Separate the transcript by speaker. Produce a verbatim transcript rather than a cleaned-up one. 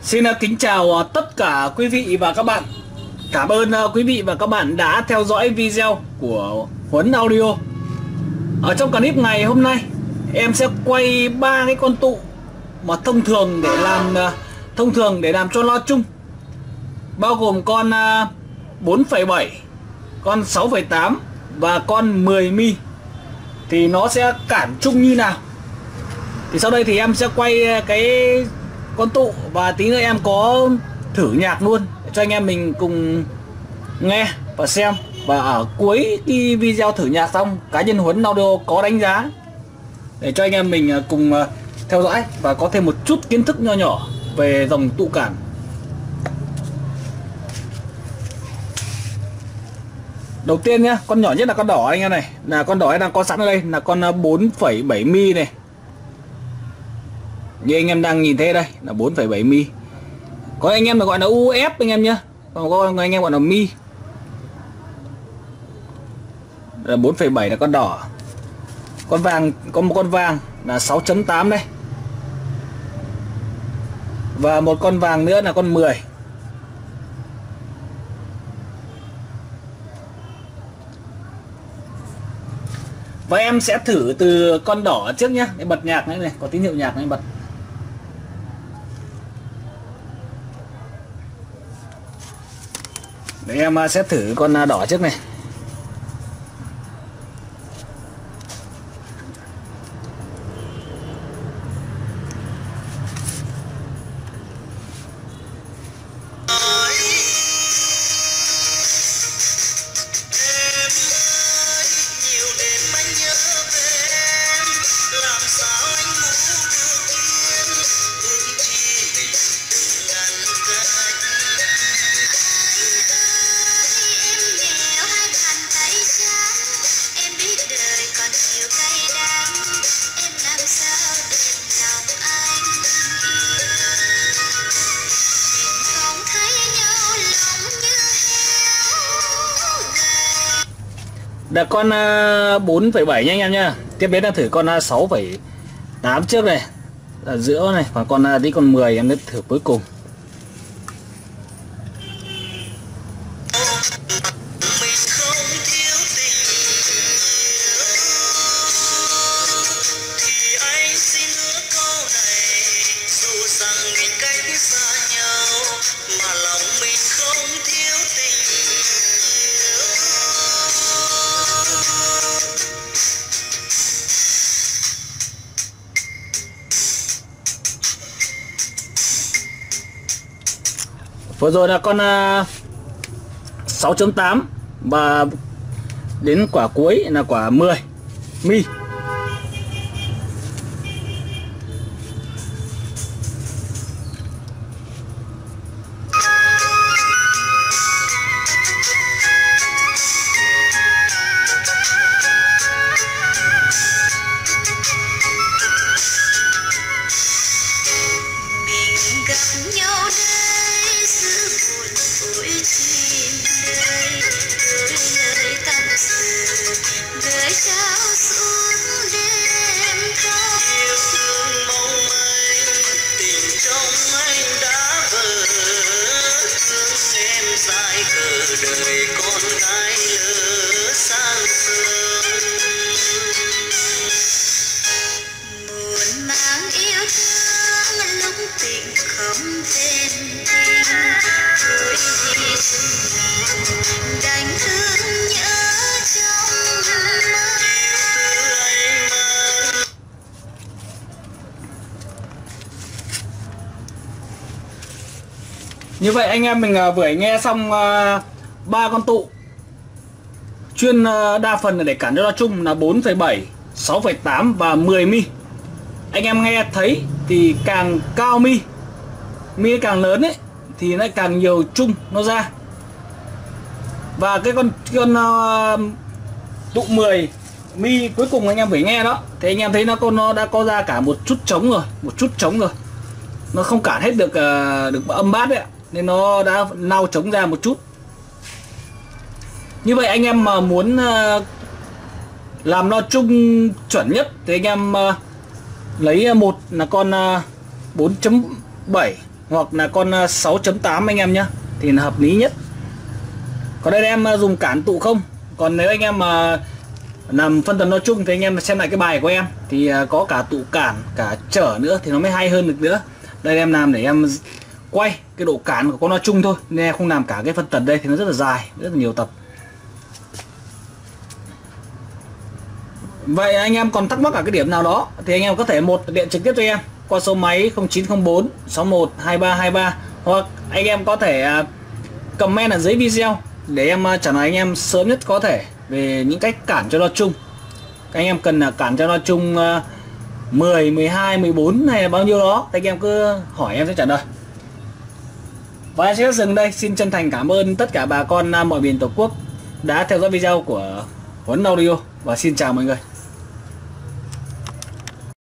Speaker 1: Xin kính chào tất cả quý vị và các bạn. Cảm ơn quý vị và các bạn đã theo dõi video của Huấn Audio. Ở trong clip ngày hôm nay, em sẽ quay ba cái con tụ mà thông thường để làm thông thường để làm cho loa chung, bao gồm con bốn phẩy bảy, con sáu phẩy tám và con mười mi. Thì nó sẽ cản chung như nào? Thì sau đây thì em sẽ quay cái con tụ và tí nữa em có thử nhạc luôn để cho anh em mình cùng nghe và xem. Và ở cuối cái video thử nhạc xong, cá nhân Huấn Audio có đánh giá để cho anh em mình cùng theo dõi và có thêm một chút kiến thức nho nhỏ về dòng tụ cản. Đầu tiên nhá, con nhỏ nhất là con đỏ anh em này, là con đỏ đang có sẵn ở đây là con bốn phẩy bảy mi này. Như anh em đang nhìn thấy đây là bốn phẩy bảy mi. Có anh em là gọi là u ép anh em nhé, còn có anh em gọi là mi. Là bốn phẩy bảy là con đỏ. Con vàng, có một con vàng là sáu chấm tám đây. Và một con vàng nữa là con mười. Và em sẽ thử từ con đỏ trước nhé, để bật nhạc này này, có tín hiệu nhạc này bật. Để em sẽ thử con đỏ trước này. Là con bốn phẩy bảy nha anh em nha. Tiếp đến là thử con sáu phẩy tám trước này, ở giữa này, và con tí con mười em sẽ thử cuối cùng. Vừa rồi là con sáu chấm tám và đến quả cuối là quả mười mi. Như vậy anh em mình vừa nghe xong ba con tụ chuyên đa phần là để cản cho loa chung là bốn phẩy bảy, sáu phẩy tám và mười mi. Anh em nghe thấy thì càng cao mi, mi càng lớn ấy thì lại càng nhiều chung nó ra. Và cái con cái con uh, tụ mười mi cuối cùng anh em phải nghe đó, thì anh em thấy nó con nó đã có ra cả một chút trống rồi, một chút trống rồi. Nó không cản hết được uh, được âm bass đấy ạ, nên nó đã nao trống ra một chút. Như vậy anh em mà muốn uh, làm loa chung chuẩn nhất thì anh em uh, lấy một là con uh, bốn chấm bảy hoặc là con sáu chấm tám anh em nhé, thì là hợp lý nhất. Còn đây em dùng cản tụ không. Còn nếu anh em mà làm phân tần nói chung thì anh em xem lại cái bài của em thì có cả tụ cản cả trở nữa thì nó mới hay hơn được nữa. Đây em làm để em quay cái độ cản của con nói chung thôi, nên em không làm cả cái phân tần đây thì nó rất là dài, rất là nhiều tập. Vậy anh em còn thắc mắc ở cái điểm nào đó thì anh em có thể một điện trực tiếp cho em qua số máy không chín không bốn sáu một hai ba hai ba, hoặc anh em có thể comment ở dưới video để em trả lời anh em sớm nhất có thể về những cách cản cho loa chung. Anh em cần là cản cho loa chung mười, mười hai, mười bốn hay là bao nhiêu đó thì anh em cứ hỏi em sẽ trả lời. Và em sẽ dừng đây. Xin chân thành cảm ơn tất cả bà con mọi miền Tổ quốc đã theo dõi video của Huấn Audio và xin chào mọi người.